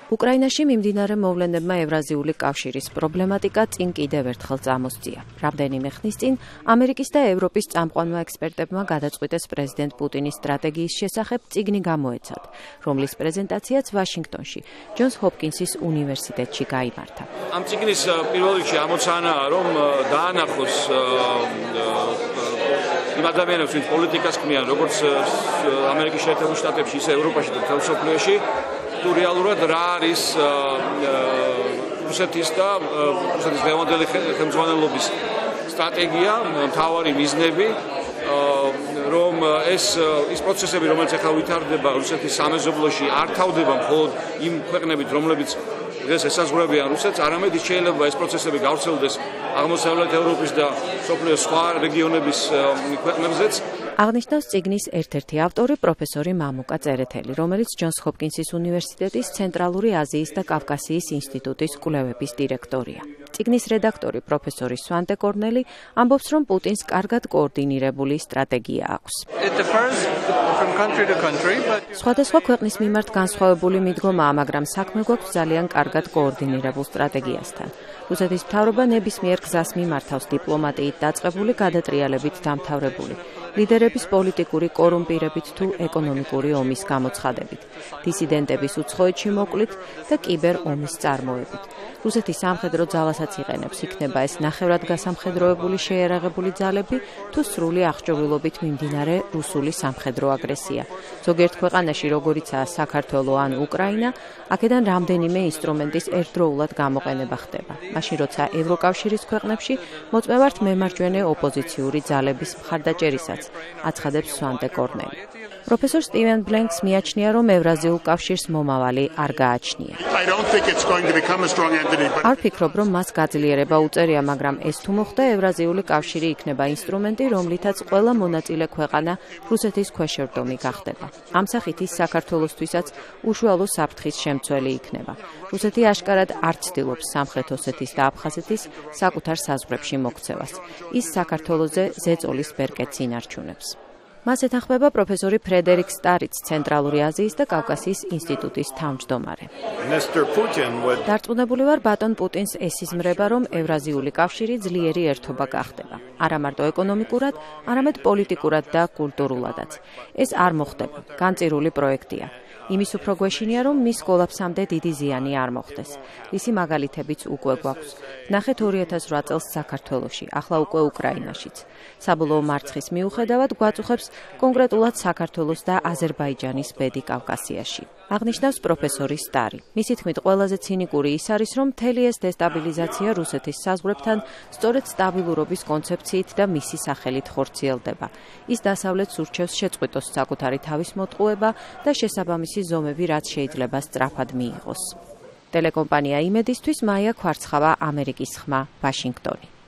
უკრაინაში მიმდინარე მოვლენებმა ევრაზიული კავშირის პრობლემატიკა წინ კიდევ ერთხელ წამოსწია. რამდენიმე ხნის წინ ამერიკის და ევროპის წამყვანმა ექსპერტებმა გადაწყვიტეს პრეზიდენტ პუტინის სტრატეგიის შესახებ წიგნი გამოეცათ, რომლის პრეზენტაციაც ვაშინგტონში, ჯონს ჰოპკინსის უნივერსიტეტში გაიმართა. ამ წიგნის პირველ რიგში ამოცანაა, რომ დაანახოს იმ ადამიანებს, ვინც პოლიტიკას ქმნიან, როგორც ამერიკის შეერთებულ შტატებში, ისე ევროპაში და მთელ მსოფლიოში, თუ რეალურად რა არის რუსეთის და რუსეთის დღევანდელი ხელმძღვანელობის სტრატეგია, მთავარი მიზნები, რომ ის პროცესები, რომელიც ახლა ვითარდება რუსეთის სამეზობლოში, არ თავდება მხოლოდ იმ ქვეყნებით, რომლებიც დღეს ესაზღვრებიან რუსეთს, არამედ შეიძლება ეს პროცესები გავრცელდეს აღმოსავლეთ ევროპის და მსოფლიოს სხვა რეგიონების ქვეყნებზეც. აღნიშნავს წიგნის ერთ-ერთი ავტორი პროფესორი მამუკა წერეთელი, რომელიც ჯონს ჰოპკინსის უნივერსიტეტის ცენტრალური აზიის და კავკასიის ინსტიტუტის კვლევების დირექტორია. წიგნის რედაქტორი პროფესორი სვანტე კორნელი ამბობს, რომ პუტინს კარგად კოორდინირებული სტრატეგია აქვს. სხვადასხვა ქვეყნის მიმართ განსხვავებული მიდგომაა, მაგრამ საქმე გვაქვს ძალიან კარგად კოორდინირებულ სტრატეგიასთან. რუსეთის მთავრობა ნებისმიერ გზას მიმართავს დიპლომატიით დაწყებული გადატრიალებით დამთავრებული. ლიდერების პოლიტიკური კორუმპირებით თუ ეკონომიკური ომის გამოცხადებით, დისიდენტების უცხოეთში მოკლით და კიბერ ომის წარმოებით. რუსეთის სამხედრო ძალასაც იყენებს, იქნება ეს ნახევრად გასამხედროებული შეიარაღებული ძალები თუ სრული აღჭურვილობით მიმდინარე რუსული სამხედრო აგრესია. ზოგიერთ ქვეყანაში, როგორიცაა საქართველო ან უკრაინა, აქედან რამდენიმე ინსტრუმენტის ერთდროულად გამოყენება ხდება. მაშინ როცა ევროკავშირის ქვეყნებში მოწმევართ მემარჯვენე ოპოზიციური ძალების მხარდაჭერისაც, აცხადებს სვანტე კორნელი. პროფესორ სტივენ ბლენკს მიაჩნია, რომ ევრაზიულ კავშირს მომავალი არ გააჩნია. არ ფიქრობ, რომ მას გაძლიერება უწერია, მაგრამ ეს თუ მოხდა, ევრაზიული კავშირი იქნება ინსტრუმენტი, რომლითაც ყველა მონაწილე ქვეყანა რუსეთის ქვეშევრდომი გახდება. ამ სახით ის საქართველოსთვისაც უშუალო საფრთხის შემცველი იქნება. რუსეთი აშკარად არ ცდილობს სამხრეთ ოსეთის და აფხაზეთის საკუთარ საზღვრებში მოქცევას. ის საქართველოზე ზეწოლის ბერკეტს ინარჩუნებს. მას ეთანხმება პროფესორი ფრედერიკ სტარიც, ცენტრალური აზიის და კავკასიის ინსტიტუტის თავმჯდომარე. დარწმუნებული ვარ, ბატონ პუტინს ეს იზმრება, რომ ევრაზიული კავშირი ძლიერი ერთობა გახდება. არა მარტო ეკონომიკურად, არამედ პოლიტიკურად და კულტურულადაც. ეს არ მოხდება, განწირული პროექტია. იმის უფრო გვეშინია, რომ მის კოლაფსამდე დიდი ზიანი არ მოხდეს. მისი მაგალითებიც უკვე გვაქვს. ნახეთ 2008 წელს საქართველოში, ახლა უკვე უკრაინაშიც. საბოლოო მარცხის მიუხედავად გვაწუხებს კონკრეტულად საქართველოს და აზერბაიჯანის ბედი კავკასიაში. აღნიშნავს პროფესორი სტარი. მისი თქმით, ყველაზე ცინიკური ის არის, რომ მთელი ეს დესტაბილიზაცია რუსეთის საზღვრებთან სწორედ სტაბილურობის კონცეფციით და მისი სახელით ხორციელდება. ის დასავლეთს ურჩევს შეწყვიტოს საკუთარი თავის მოტყუება და შესაბამისი ზომები, რაც შეიძლება სწრაფად მიიღოს. ტელეკომპანია იმედისთვის მაია ქვარცხავა, ამერიკის ხმა, ვაშინგტონი.